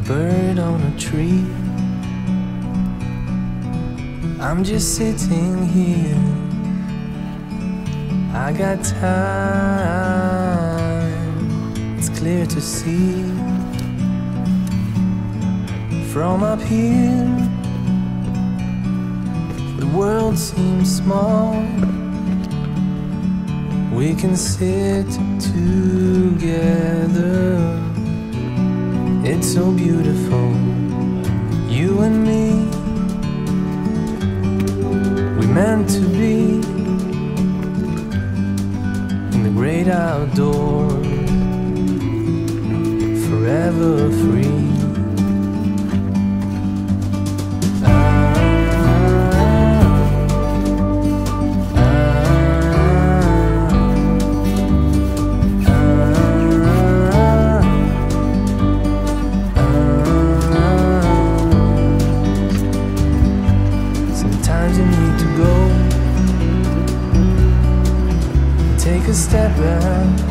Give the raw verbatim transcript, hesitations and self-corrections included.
bird on a tree. I'm just sitting here, I got time, it's clear to see. From up here, the world seems small. We can sit together, it's so beautiful, you and me. We meant to be in the great outdoors, forever free. Take a step back